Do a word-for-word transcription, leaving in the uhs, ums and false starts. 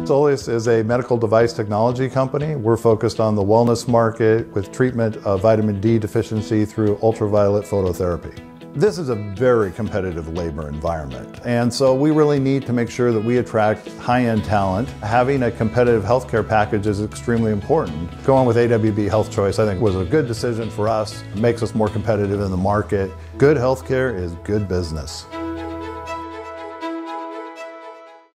Solius is a medical device technology company. We're focused on the wellness market with treatment of vitamin D deficiency through ultraviolet phototherapy. This is a very competitive labor environment, and so we really need to make sure that we attract high-end talent. Having a competitive healthcare package is extremely important. Going with A W B HealthChoice, I think, was a good decision for us. It makes us more competitive in the market. Good healthcare is good business.